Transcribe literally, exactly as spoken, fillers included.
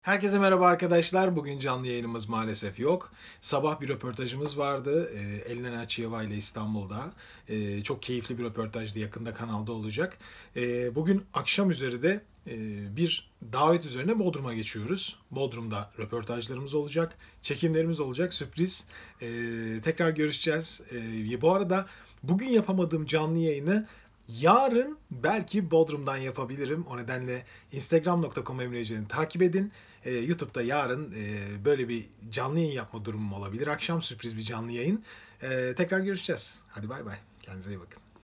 Herkese merhaba arkadaşlar. Bugün canlı yayınımız maalesef yok. Sabah bir röportajımız vardı. E, Elena Açıyeva ile İstanbul'da. E, çok keyifli bir röportajdı. Yakında kanalda olacak. E, bugün akşam üzeri de e, bir davet üzerine Bodrum'a geçiyoruz. Bodrum'da röportajlarımız olacak. Çekimlerimiz olacak. Sürpriz. E, tekrar görüşeceğiz. E, bu arada bugün yapamadığım canlı yayını yarın belki Bodrum'dan yapabilirim. O nedenle instagram nokta com Emre Yücel'i takip edin. Ee, YouTube'da yarın e, böyle bir canlı yayın yapma durumum olabilir. Akşam sürpriz bir canlı yayın. Ee, tekrar görüşeceğiz. Hadi bay bay. Kendinize iyi bakın.